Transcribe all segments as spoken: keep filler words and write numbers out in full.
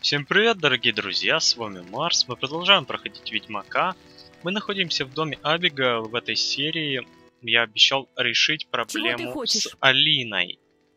Всем привет, дорогие друзья, с вами Марс. Мы продолжаем проходить Ведьмака. Мы находимся в доме Абигейл. В этой серии я обещал решить проблему с Алиной.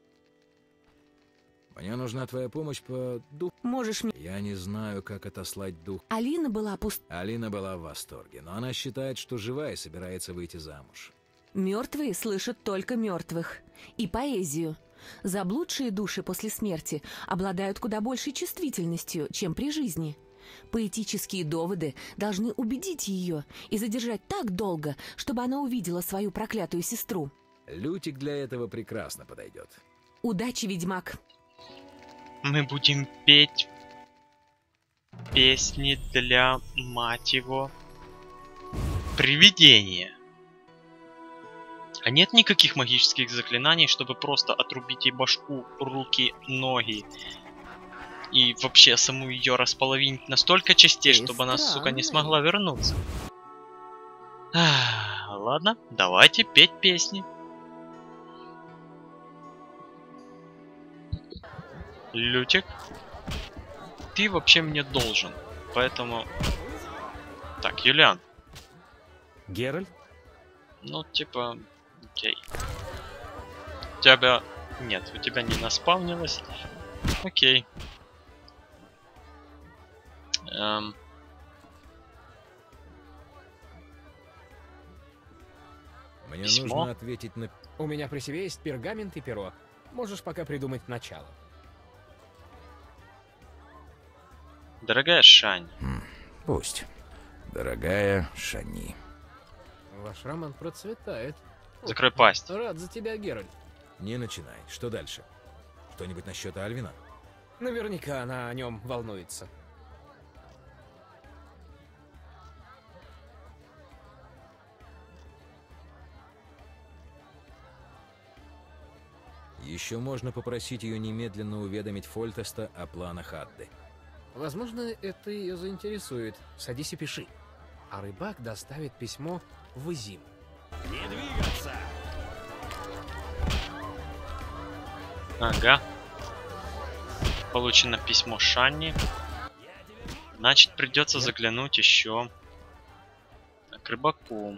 Мне нужна твоя помощь по духу. Можешь мне... Я не знаю, как отослать дух. Алина была пуст... Алина была в восторге, но она считает, что жива и собирается выйти замуж. Мертвые слышат только мертвых. И поэзию. Заблудшие души после смерти обладают куда большей чувствительностью, чем при жизни. Поэтические доводы должны убедить ее и задержать так долго, чтобы она увидела свою проклятую сестру. Лютик для этого прекрасно подойдет. Удачи, ведьмак! Мы будем петь песни для, мать его, привидения. А нет никаких магических заклинаний, чтобы просто отрубить ей башку, руки, ноги и вообще саму ее располовинить на столько частей, Ты чтобы она, сука, не странный. смогла вернуться. Ах, ладно, давайте петь песни. Лютик, ты вообще мне должен, поэтому... Так, Юлиан. Геральт? Ну, типа... Окей. У тебя... Нет, у тебя не наспавнилось. Окей. Эм... Мне Письмо? нужно ответить на... У меня при себе есть пергамент и перо. Можешь пока придумать начало. Дорогая Шань. Пусть. Дорогая Шани. Ваш роман процветает. Закрой пасть. Рад за тебя, Геральт. Не начинай. Что дальше? Что-нибудь насчет Альвина? Наверняка она о нем волнуется. Еще можно попросить ее немедленно уведомить Фольтеста о планах Адды. Возможно, это ее заинтересует. Садись и пиши. А рыбак доставит письмо в Изим. Не двигаться! Ага. Получено письмо Шанни. Значит, придется заглянуть еще к рыбаку.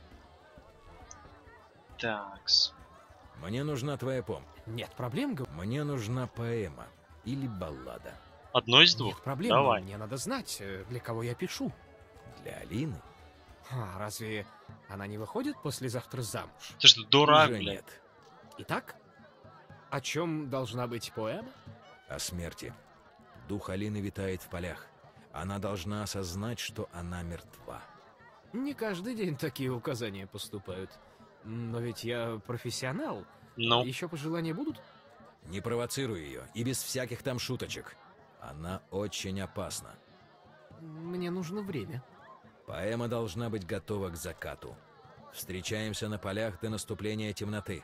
Такс. Мне нужна твоя помощь. Нет проблем, Гав... Мне нужна поэма или баллада. Одно из Нет двух. проблем. Давай. Мне надо знать, э, для кого я пишу. Для Алины? А, разве она не выходит послезавтра замуж? Ты что, дурак, Уже блядь? нет. Итак, о чем должна быть поэма? О смерти. Дух Алины витает в полях. Она должна осознать, что она мертва. Не каждый день такие указания поступают. Но ведь я профессионал. Ну, Еще пожелания будут? Не провоцируй ее, и без всяких там шуточек. Она очень опасна. Мне нужно время. Поэма должна быть готова к закату. Встречаемся на полях до наступления темноты.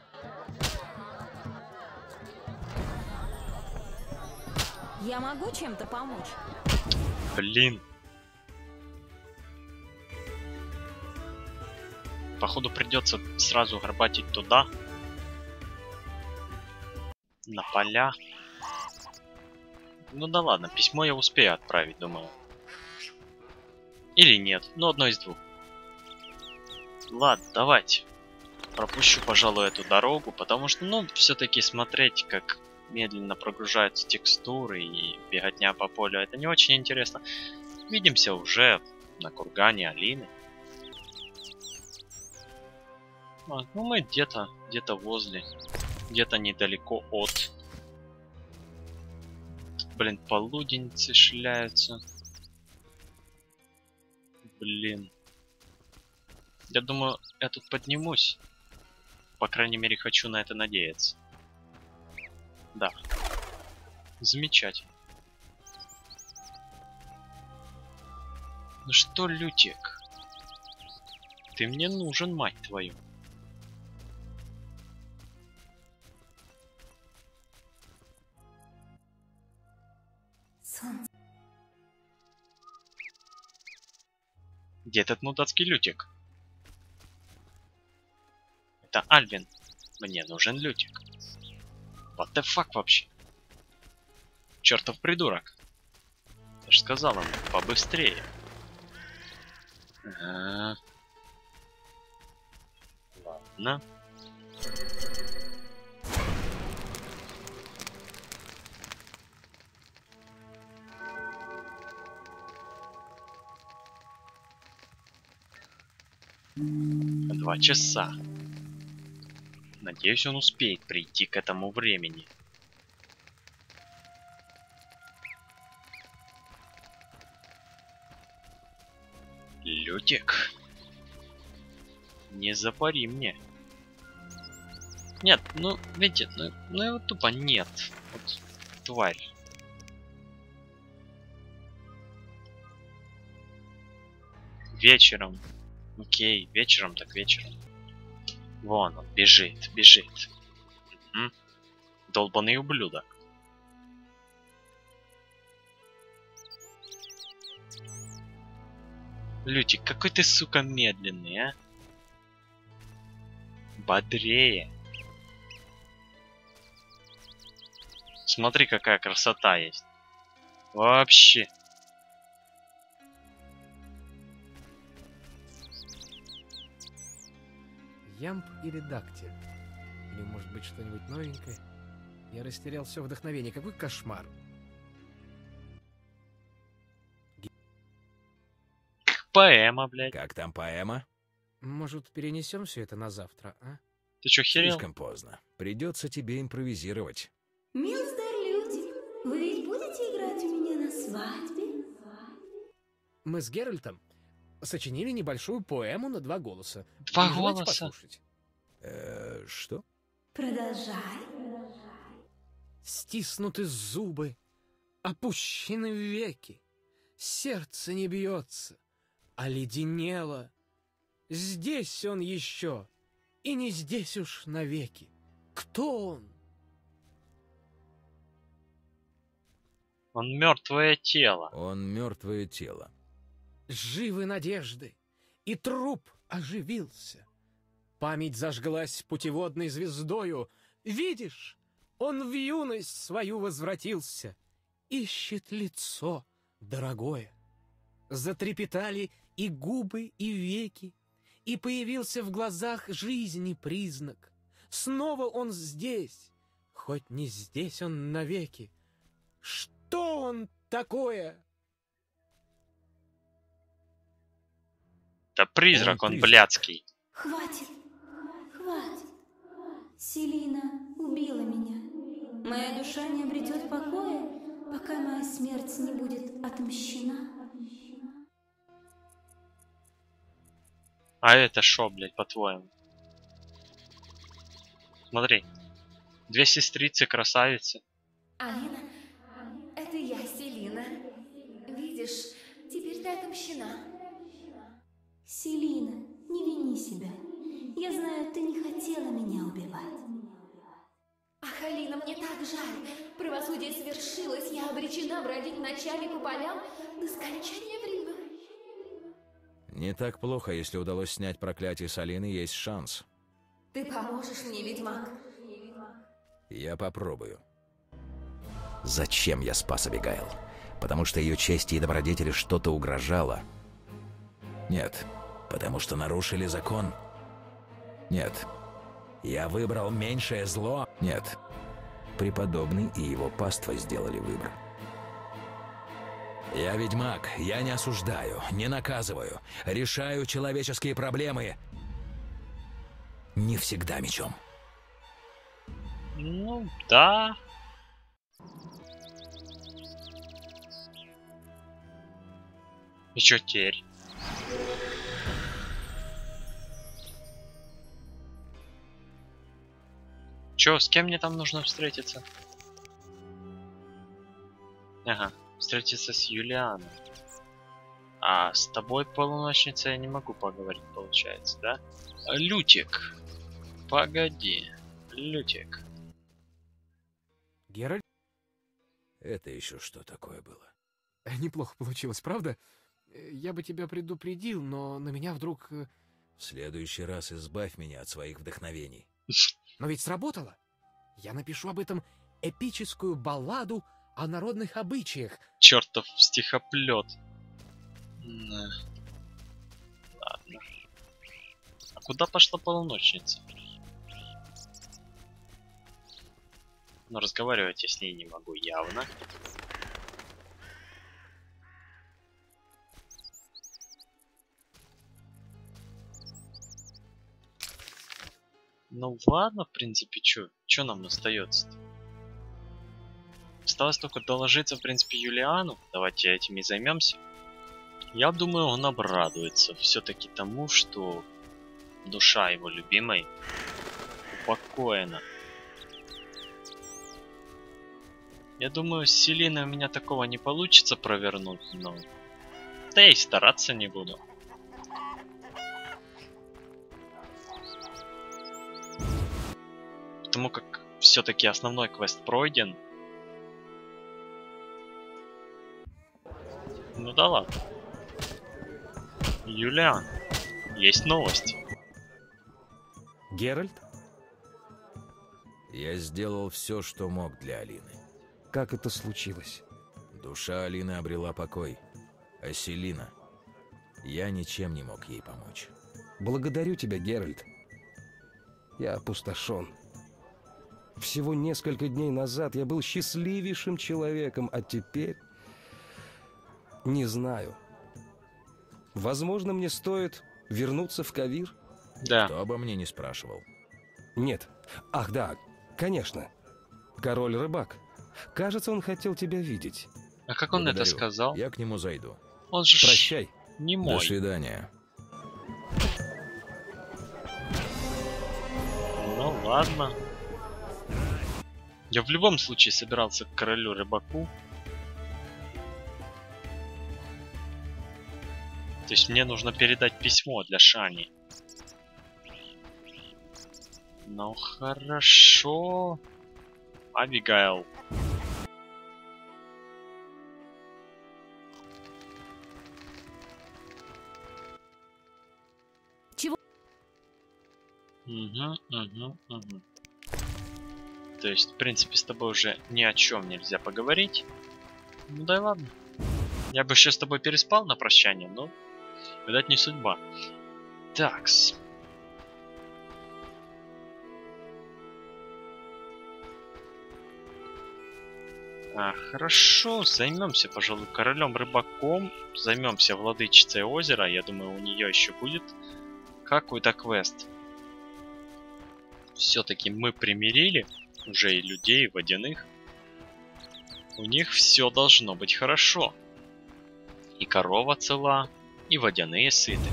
Я могу чем-то помочь? блин. Походу придется сразу горбатить туда. На поля. Ну да ладно, письмо я успею отправить, думаю. Или нет, ну одно из двух. Ладно, давайте. Пропущу, пожалуй, эту дорогу, потому что, ну, все-таки смотреть, как медленно прогружаются текстуры и беготня по полю, это не очень интересно. Видимся уже на кургане Алины. А, ну мы где-то, где-то возле, где-то недалеко от. Тут, блин, полуденницы шляются. Блин. Я думаю, я тут поднимусь. По крайней мере, хочу на это надеяться. Да. Замечательно. Ну что, Лютик? Ты мне нужен, мать твою. Где этот мудацкий Лютик? Это Альвин. Мне нужен Лютик. What the fuck вообще? Чертов придурок. Я же сказал ему, побыстрее. Ага. Ладно. Два часа. Надеюсь, он успеет прийти к этому времени. Лютик. Не запари мне. Нет, ну, видите, ну, ну его тупо нет. Вот, тварь. Вечером. Окей, вечером так вечером. Вон он, бежит, бежит. Угу. Долбаный ублюдок. Лютик, какой ты, сука, медленный, а? Бодрее. Смотри, какая красота есть. Вообще. Ямб или дактиль? Или, может быть, что-нибудь новенькое? Я растерял все вдохновение. Какой кошмар. Поэма, блядь. Как там поэма? Может, перенесем все это на завтра, а? Ты чё, херел? Слишком поздно. Придется тебе импровизировать. Милстер Лютик, вы ведь будете играть у меня на свадьбе? Мы с Геральтом сочинили небольшую поэму на два голоса. Два Не желаете голоса? послушать? Э, что? Продолжай. Стиснуты зубы, опущены веки, сердце не бьется, оледенело. Здесь он еще, и не здесь уж навеки. Кто он? Он мертвое тело. Он мертвое тело. Живы надежды, и труп оживился. Память зажглась путеводной звездою. Видишь, он в юность свою возвратился. Ищет лицо дорогое. Затрепетали и губы, и веки, и появился в глазах жизни признак. Снова он здесь, хоть не здесь он навеки. Что он такое? Да призрак, Он он призрак. блядский. Хватит, хватит. Селина убила меня. Моя душа не обретет покоя, пока моя смерть не будет отмщена. А это шо, блядь, по-твоему? Смотри. Две сестрицы, красавицы. Алина, это я, Селина. Видишь, теперь ты отомщена. Селина, не вини себя. Я знаю, ты не хотела меня убивать. Ах, Алина, мне так жаль. Правосудие свершилось, я обречена бродить ночами по полям до скончания времен. Не так плохо, если удалось снять проклятие с Алины, есть шанс. Ты поможешь мне, ведьмак? Я попробую. Зачем я спас Абигайл? Потому что ее чести и добродетели что-то угрожало? Нет. Потому что нарушили закон? Нет. Я выбрал меньшее зло? Нет. Преподобный и его паства сделали выбор. Я ведьмак, я не осуждаю, не наказываю, решаю человеческие проблемы. Не всегда мечом. Ну, да. И чё теперь? Чё, с кем мне там нужно встретиться? Ага, встретиться с Юлианой. А с тобой, полуночница, я не могу поговорить, получается, да? Лютик. Погоди. Лютик. Геральт? Это еще что такое было? Неплохо получилось, правда? Я бы тебя предупредил, но на меня вдруг... э, В следующий раз избавь меня от своих вдохновений. Но ведь сработало. Я напишу об этом эпическую балладу о народных обычаях. Чертов стихоплет. Да. Ладно. А куда пошла полуночница? Но разговаривать я с ней не могу явно. Ну ладно, в принципе, чё, чё нам остается-то? Осталось только доложиться, в принципе, Юлиану. Давайте этим и займемся. Я думаю, он обрадуется все-таки тому, что душа его любимой упокоена. Я думаю, с Селиной у меня такого не получится провернуть, но... Да я и стараться не буду. Потому как все-таки основной квест пройден. Ну да ладно. Юлиан, есть новости. Геральт? Я сделал все, что мог для Алины. Как это случилось? Душа Алины обрела покой. А Селина... Я ничем не мог ей помочь. Благодарю тебя, Геральт. Я опустошен. Всего несколько дней назад я был счастливейшим человеком, а теперь... Не знаю. Возможно, мне стоит вернуться в Ковир? Да. Кто обо мне не спрашивал? Нет. Ах, да, конечно. Король-рыбак. Кажется, он хотел тебя видеть. А как он Благодарю. это сказал? Я к нему зайду. Он же Прощай. не До мой. свидания. Ну ладно. Я в любом случае собирался к королю-рыбаку. То есть мне нужно передать письмо для Шани. Ну хорошо. Абигайл. Чего? Угу, угу, угу. То есть, в принципе, с тобой уже ни о чем нельзя поговорить. Ну да и ладно. Я бы еще с тобой переспал на прощание, но, видать, не судьба. Такс. А, хорошо, займемся, пожалуй, королем-рыбаком. Займемся владычицей озера. Я думаю, у нее еще будет какой-то квест. Все-таки мы примирили уже и людей, и водяных. У них все должно быть хорошо. И корова цела, и водяные сыты.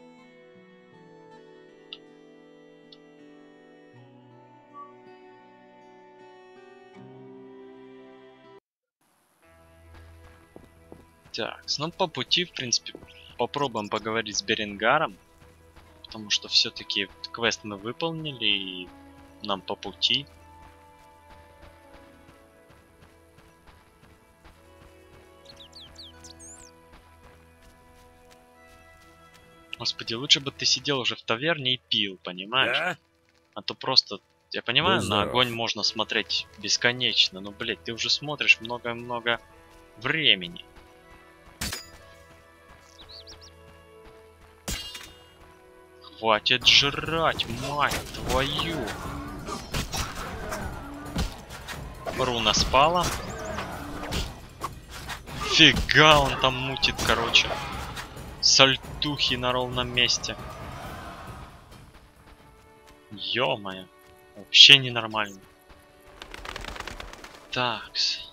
Так, ну по пути, в принципе, попробуем поговорить с Беренгаром. Потому что все-таки квест мы выполнили, и нам по пути. Господи, лучше бы ты сидел уже в таверне и пил, понимаешь? Да? А то просто, я понимаю, Будь на здоров. огонь можно смотреть бесконечно, но, блядь, ты уже смотришь много-много времени. Хватит жрать, мать твою! Руна спала. Фига он там мутит, короче. Сальтухи на ровном месте. Ё-моё. Вообще ненормально. Такс.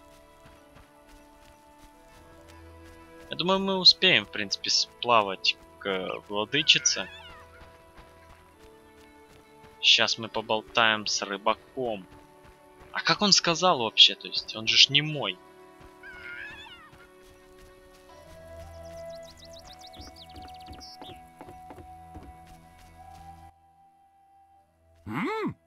Я думаю, мы успеем, в принципе, сплавать к владычице. Сейчас мы поболтаем с рыбаком. А как он сказал вообще? То есть, он же ж не мой. М?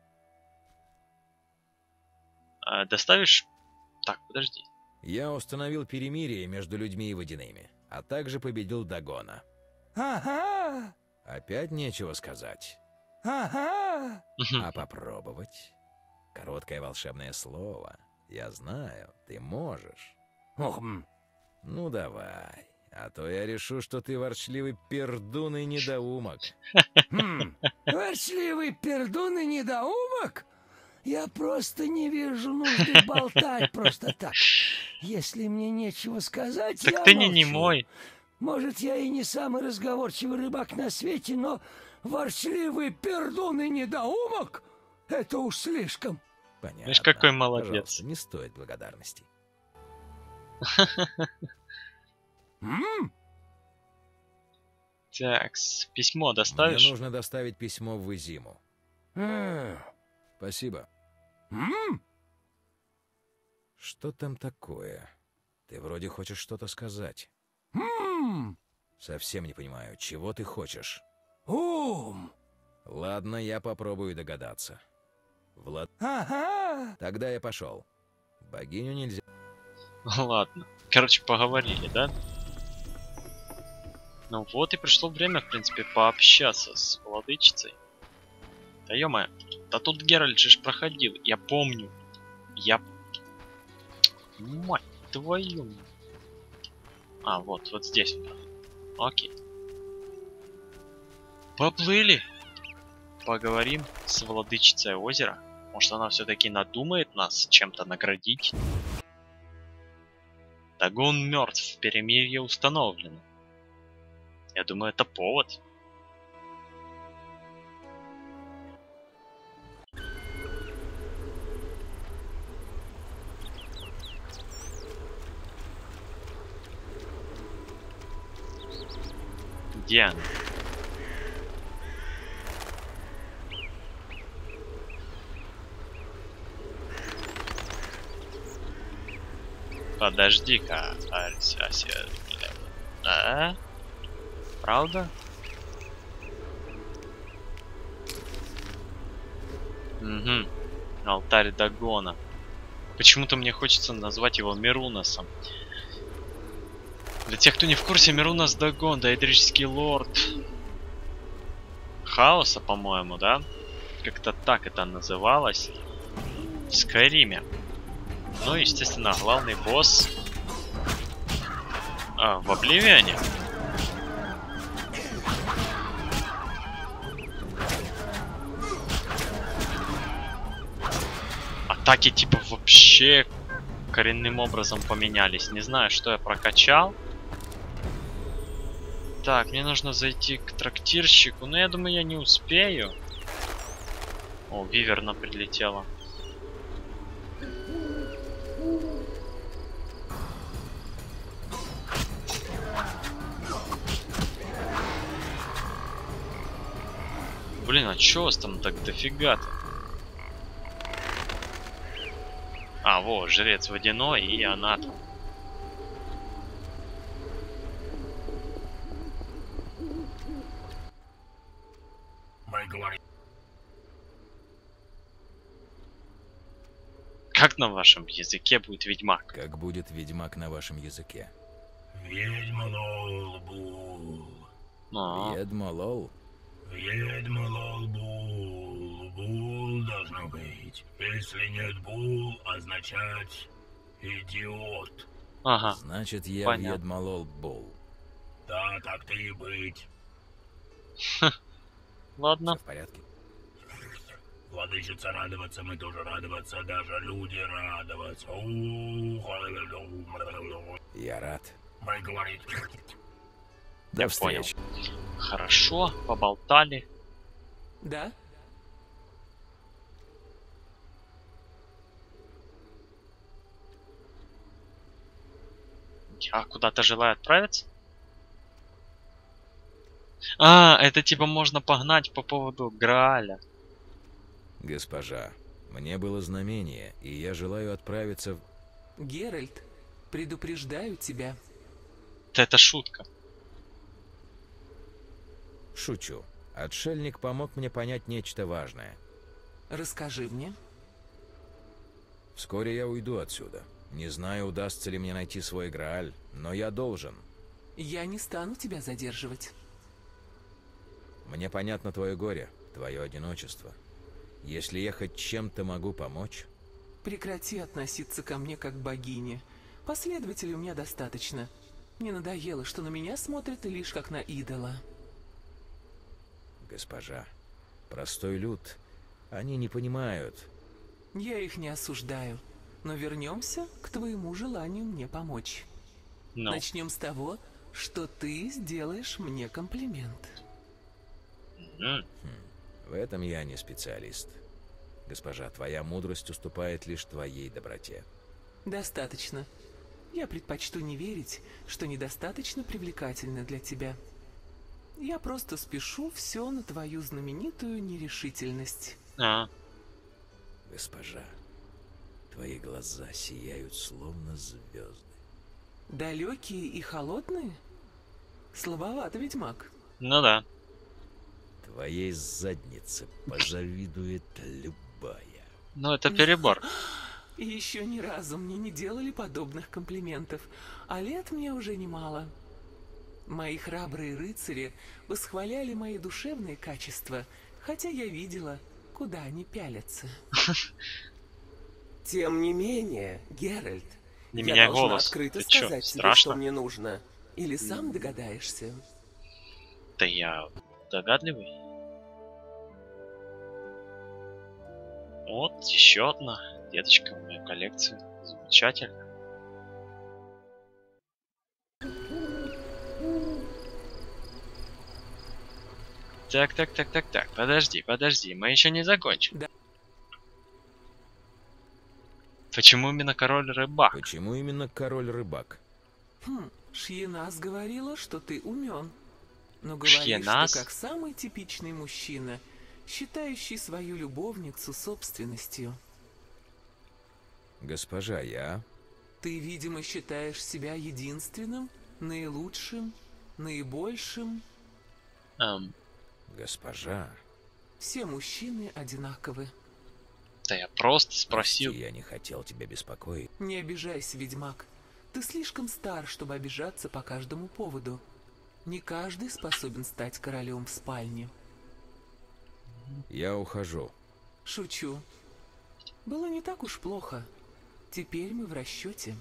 А, доставишь... Так, подожди. Я установил перемирие между людьми и водяными, а также победил Дагона. Ага! Опять нечего сказать. Ага! А попробовать? Короткое волшебное слово, Я знаю, ты можешь. Ох, м. Ну давай, а то я решу, что ты ворчливый пердун и недоумок. Хм, ворчливый пердун и недоумок? Я просто не вижу нужды болтать просто так. Если мне нечего сказать, Так я ты не молчу. немой. Может, я и не самый разговорчивый рыбак на свете, но ворчливый пердун и недоумок — это уж слишком. Понятно. Видишь, какой молодец. Пожалуйста, не стоит благодарности. М? Так, письмо Мне доставишь? нужно доставить письмо в Изиму. М. Спасибо. М? Что там такое? Ты вроде хочешь что-то сказать. М. Совсем не понимаю, чего ты хочешь. Ум. Ладно, я попробую догадаться. Влад... Ага. Тогда я пошел. Богиню нельзя... Ладно. Короче, поговорили, да? Ну вот и пришло время, в принципе, пообщаться с владычицей. Да ё-моё, да тут Геральт же ж проходил, я помню. Я... Мать твою. А, вот, вот здесь он проходил. Окей. Поплыли. Поговорим с владычицей озера. Может, она все-таки надумает нас чем-то наградить? Дагон мертв, перемирие установлено. Я думаю, это повод. Где она? Подожди-ка, Ася, Ася, а? Правда? Угу. Алтарь Дагона. Почему-то мне хочется назвать его Меруносом. Для тех, кто не в курсе, Мерунос Дагон, доэдрический лорд Хаоса, по-моему, да? Как-то так это называлось в Скайриме. Ну, естественно, главный босс а, в Обливионе. Атаки типа вообще коренным образом поменялись. Не знаю, что я прокачал. Так, мне нужно зайти к трактирщику, но я думаю, я не успею. О, виверна прилетела. Блин, а чё вас там так дофига-то? А, вот, жрец водяной и она там. Как на вашем языке будет ведьмак? Как будет ведьмак на вашем языке? Ведьма лол бул. А, Ведьма лол? Ведьма лол бул. Бул должно быть. Если нет бул, означать идиот. ага, Значит, я понятно. ведьма лол бол. Да, так ты и быть. ладно. Все в порядке? Владычица радоваться, мы тоже радоваться, даже люди радоваться. Ух, Я рад. мы говорит. До Я встречи. Хорошо, поболтали. Да? А куда-то желаю отправиться? А, это типа можно погнать по поводу Грааля. Госпожа, мне было знамение, и я желаю отправиться в... Геральт, предупреждаю тебя. Это шутка. Шучу. Отшельник помог мне понять нечто важное. Расскажи мне. Вскоре я уйду отсюда. Не знаю, удастся ли мне найти свой Грааль, но я должен. Я не стану тебя задерживать. Мне понятно твое горе, твое одиночество. Если я хоть чем-то могу помочь... Прекрати относиться ко мне как к богине. Последователей у меня достаточно. Мне надоело, что на меня смотрят лишь как на идола. Госпожа, простой люд, они не понимают. Я их не осуждаю, но вернемся к твоему желанию мне помочь. Ну. Начнем с того, что ты сделаешь мне комплимент. М. В этом я не специалист. Госпожа, твоя мудрость уступает лишь твоей доброте. Достаточно. Я предпочту не верить, что недостаточно привлекательно для тебя. Я просто спешу все на твою знаменитую нерешительность. А, Госпожа, твои глаза сияют словно звезды. Далекие и холодные? Слабовато, ведьмак. ну да. Твоей заднице позавидует любая. Ну это перебор. И еще ни разу мне не делали подобных комплиментов, а лет мне уже немало. Мои храбрые рыцари восхваляли мои душевные качества, хотя я видела, куда они пялятся. Тем не менее, Геральт, Не я меняй должна голос. открыто Ты чё, сказать тебе, страшно? что мне нужно. Или сам догадаешься? Да я догадливый. Вот еще одна деточка в моей коллекции. Замечательно. Так, так, так, так, так. Подожди, подожди, мы еще не закончим. Да. Почему именно король рыбак? Почему именно король-рыбак? Хм, Шьенас говорила, что ты умен. Но говоришь, Шьенас? что как самый типичный мужчина, считающий свою любовницу собственностью. Госпожа, я... Ты, видимо, считаешь себя единственным, наилучшим, наибольшим. Эм, Госпожа... Все мужчины одинаковы. да я просто спросил. Прости, я не хотел тебя беспокоить. Не обижайся, ведьмак. Ты слишком стар, чтобы обижаться по каждому поводу. Не каждый способен стать королем в спальне. Я ухожу. Шучу. Было не так уж плохо. Теперь мы в расчете.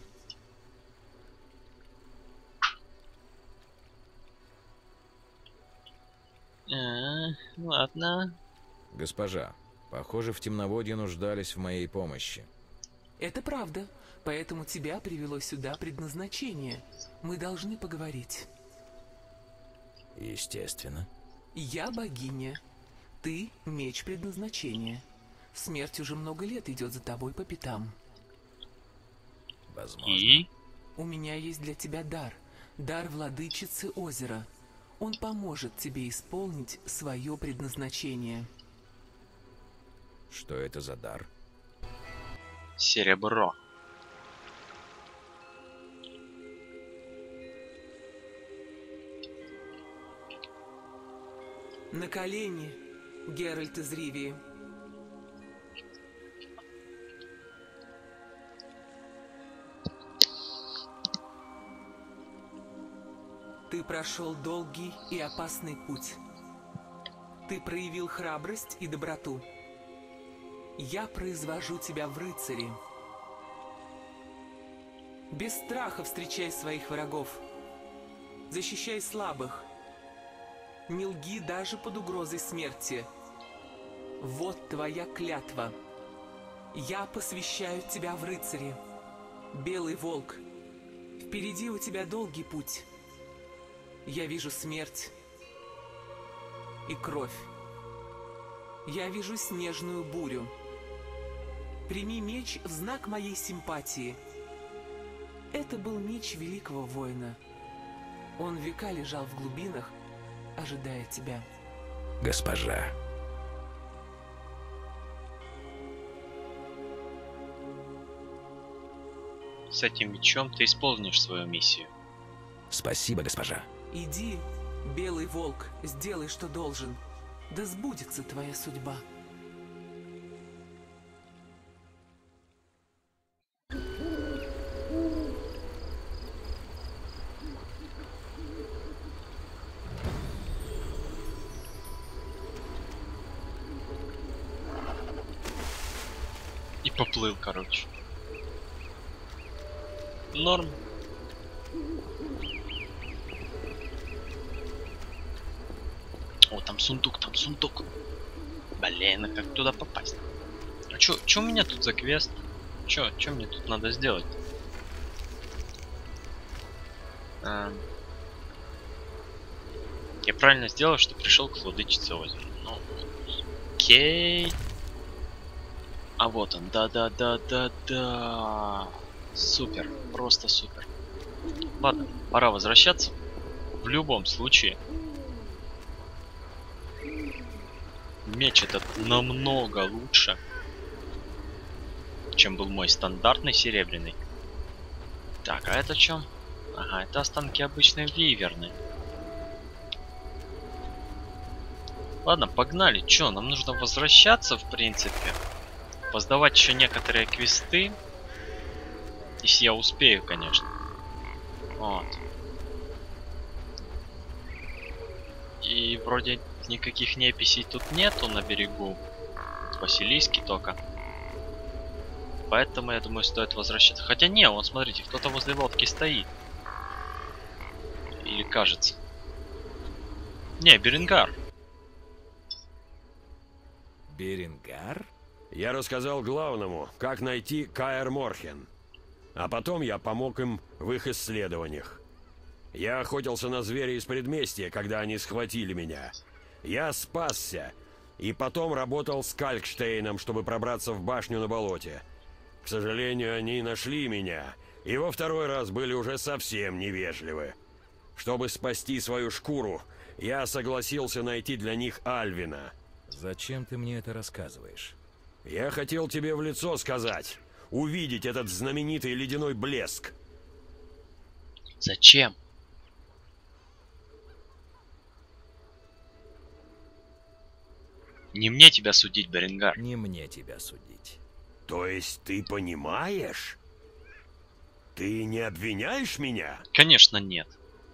А, ладно. Госпожа, похоже, в темноводье нуждались в моей помощи. Это правда. Поэтому тебя привело сюда предназначение. Мы должны поговорить. Естественно. Я богиня. Ты — меч предназначения. Смерть уже много лет идет за тобой по пятам. Возможно. И? У меня есть для тебя дар. Дар владычицы озера. Он поможет тебе исполнить свое предназначение. Что это за дар? Серебро. На колени, Геральт из Ривии. Ты прошел долгий и опасный путь. Ты проявил храбрость и доброту. Я произвожу тебя в рыцари. Без страха встречай своих врагов. Защищай слабых. Не лги даже под угрозой смерти. Вот твоя клятва. Я посвящаю тебя в рыцари. Белый волк. Впереди у тебя долгий путь. Я вижу смерть и кровь. Я вижу снежную бурю. Прими меч в знак моей симпатии. Это был меч великого воина. Он века лежал в глубинах, ожидая тебя. Госпожа. С этим мечом ты исполнишь свою миссию. Спасибо, госпожа. Иди, белый волк, сделай, что должен. Да сбудется твоя судьба. Поплыл, короче. Норм. О, там сундук, там сундук. Блин, а как туда попасть? А чё, чё у меня тут за квест? Чё, чё мне тут надо сделать? А... Я правильно сделал, что пришел к владычице озера. Ну, окей. А вот он, да-да-да-да-да. Супер, просто супер. Ладно, пора возвращаться. В любом случае. Меч этот намного лучше, чем был мой стандартный серебряный. Так, а это что? Ага, это останки обычной виверны. Ладно, погнали. Чё, нам нужно возвращаться, в принципе. Поздавать еще некоторые квесты. Если я успею, конечно. Вот. И вроде никаких неписей тут нету на берегу. Василиски только. Поэтому, я думаю, стоит возвращаться. Хотя не, вон, смотрите, кто-то возле лодки стоит. Или кажется. Не, Беренгар. Беренгар? Я рассказал главному, как найти Каэр Морхен. А потом я помог им в их исследованиях. Я охотился на зверя из предместья, когда они схватили меня. Я спасся. И потом работал с Калькштейном, чтобы пробраться в башню на болоте. К сожалению, они нашли меня. И во второй раз были уже совсем невежливы. Чтобы спасти свою шкуру, я согласился найти для них Альвина. Зачем ты мне это рассказываешь? Я хотел тебе в лицо сказать. Увидеть этот знаменитый ледяной блеск. Зачем? Не мне тебя судить, Беренгар. Не мне тебя судить. То есть ты понимаешь? Ты не обвиняешь меня? Конечно, нет.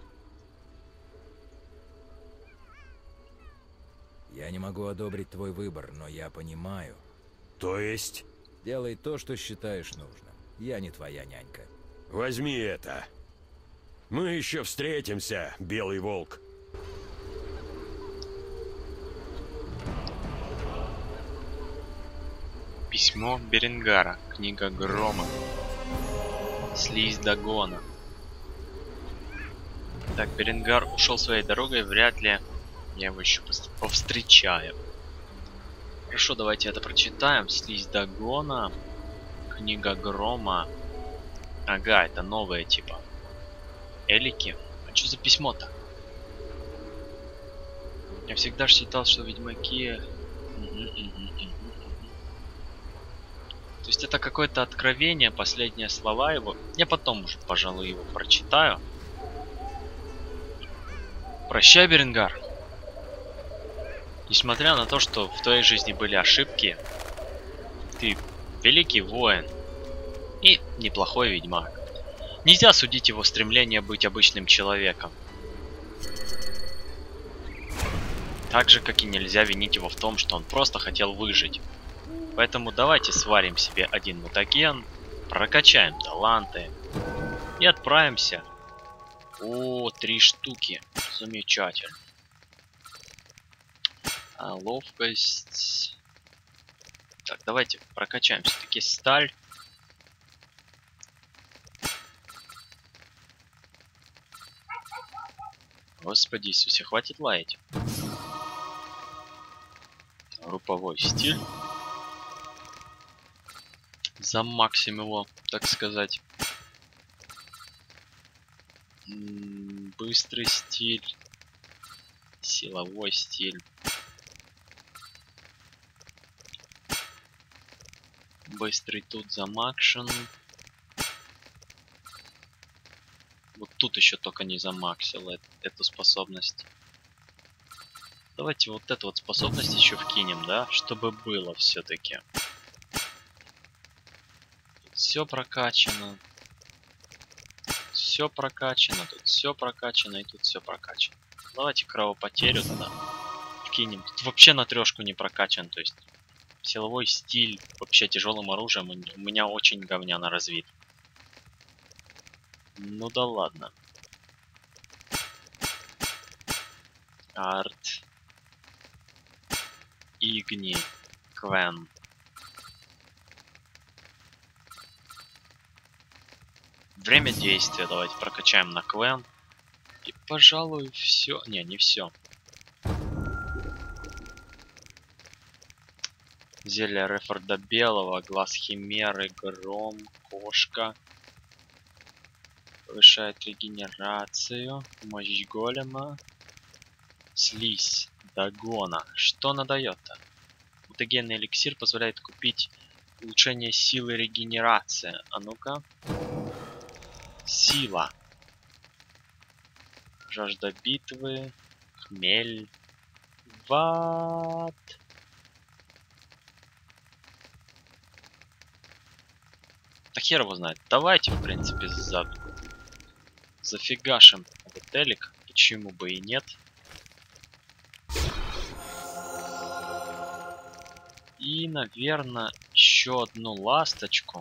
Я не могу одобрить твой выбор, но я понимаю. То есть? Делай то, что считаешь нужным. Я не твоя нянька. Возьми это. Мы еще встретимся, Белый Волк. Письмо Беренгара. Книга Грома. Слизь Дагона. Так, Беренгар ушел своей дорогой, вряд ли я его еще повстречаю. Хорошо, давайте это прочитаем. Слизь Дагона. Книга Грома. Ага, это новое типа. Элики. А что за письмо-то? Я всегда считал, что ведьмаки... Угу, угу, угу. То есть это какое-то откровение, последние слова его. Я потом уже, пожалуй, его прочитаю. Прощай, Беренгар. Несмотря на то, что в твоей жизни были ошибки, ты великий воин и неплохой ведьмак. Нельзя судить его стремление быть обычным человеком. Так же, как и нельзя винить его в том, что он просто хотел выжить. Поэтому давайте сварим себе один мутаген, прокачаем таланты и отправимся. О, три штуки. Замечательно. А, ловкость. Так, давайте прокачаем все-таки сталь. Господи Иисусе, хватит лаять. Групповой стиль. Замаксим его, так сказать. М-м, быстрый стиль. Силовой стиль. Быстрый тут замакшен. Вот тут еще только не замаксил э эту способность. Давайте вот эту вот способность еще вкинем, да? Чтобы было все-таки. Все прокачано. Все прокачано. Тут все прокачано. И тут все прокачано. Давайте кровопотерю тогда вкинем. Тут вообще на трешку не прокачан. То есть Силовой стиль вообще тяжелым оружием у меня очень говняно развит. Ну да ладно. Арт. Игни. Квен. Время действия давайте прокачаем на Квен. И, пожалуй, все. Не, не все. Зелье Рефорда Белого, глаз Химеры, гром, кошка. Повышает регенерацию, мощь голема. Слизь, догона. Что она дает-то? Мутагенный эликсир позволяет купить улучшение силы регенерации. А ну-ка. Сила. Жажда битвы. Хмель. Ват. Да хер его знает. Давайте, в принципе, за... зафигашим этот элик. Почему бы и нет. И, наверное, еще одну ласточку.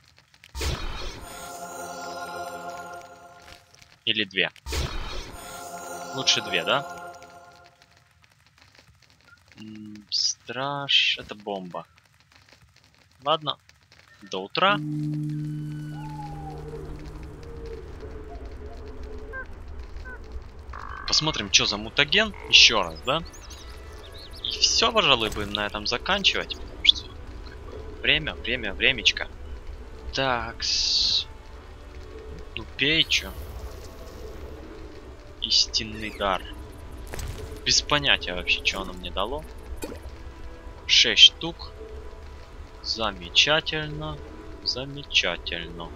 Или две. Лучше две, да? М-м, страж. Это бомба. Ладно. До утра. Посмотрим, что за мутаген. Еще раз, да? И все, пожалуй, будем на этом заканчивать. Потому что как бы, время, время, времечко. Такс. Ну пей, чё. Истинный дар. Без понятия вообще, что оно мне дало. шесть штук. Замечательно. Замечательно.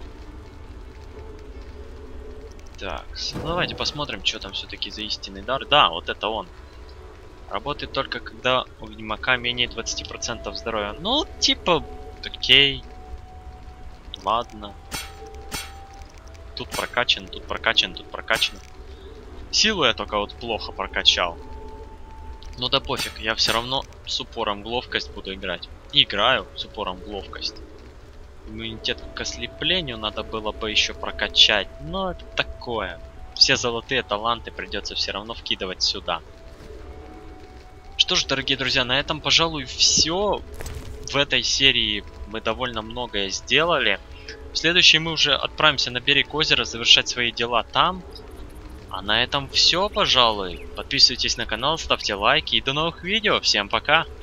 Так, ну давайте посмотрим, что там все-таки за истинный дар. Да, вот это он. Работает только когда у ведьмака менее двадцати процентов здоровья. Ну, типа, окей. Ладно. Тут прокачан, тут прокачан, тут прокачан. Силу я только вот плохо прокачал. Ну да пофиг, я все равно с упором в ловкость буду играть. И играю с упором в ловкость. Иммунитет к ослеплению надо было бы еще прокачать. Но это такое. Все золотые таланты придется все равно вкидывать сюда. Что ж, дорогие друзья, на этом, пожалуй, все. В этой серии мы довольно многое сделали. В следующей мы уже отправимся на берег озера завершать свои дела там. А на этом все, пожалуй. Подписывайтесь на канал, ставьте лайки и до новых видео. Всем пока!